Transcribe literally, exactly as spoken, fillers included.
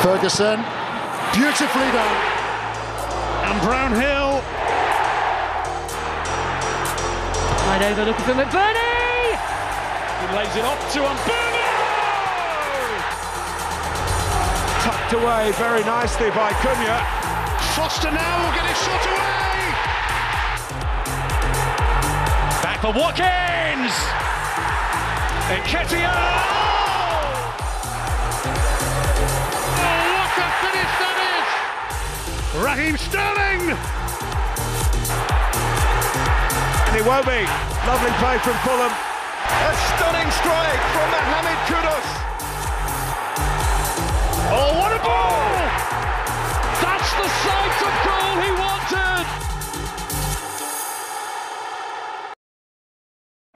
Ferguson, beautifully done. And Brownhill. Right over looking for McBurney. He lays it off to McBurney. Tucked away very nicely by Cunha. Foster now will get his shot away. Back for Watkins. Nketiah. Oh, what a finish that is! Raheem Sterling. And it won't be. Lovely play from Fulham. A stunning strike from Mohamed Kudus. Oh, what a ball! That's the sight of